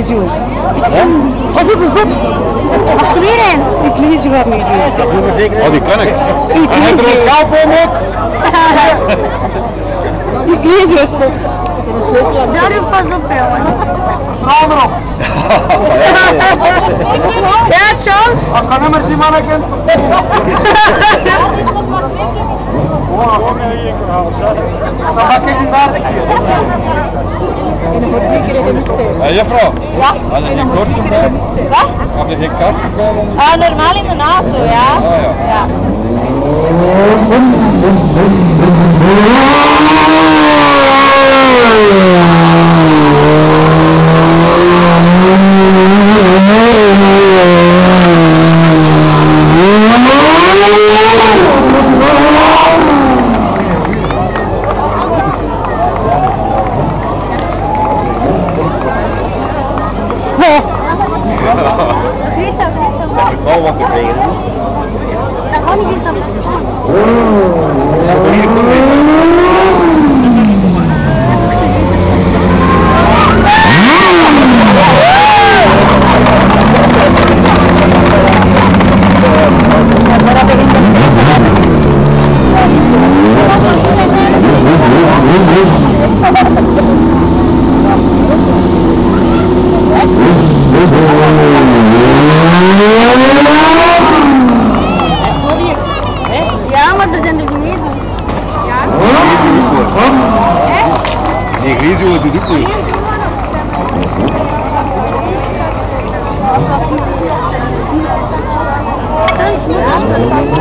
Iglesia. Was is het? Wacht er weer in. Iglesia gaat niet doen. Oh, die kan ik. En hij er een schaalboom op. Iglesia is het. Daar pas op, jongen. Trouw erop. Ja, chance. Ik kan nummers die mannen kent. Dan ga ik in daar de keer. Juffrouw, Ja? had je geen kortje bij? Wat? Had je geen kaartje bij? Dan? Normaal in de NATO, ja. Oh ja. Ja. Oh, wat te krijgen. Dat gaat niet in de staan. Ja, maar er zijn er niet meer. Ja? Nee, Grisio doet ook niet. Stel eens,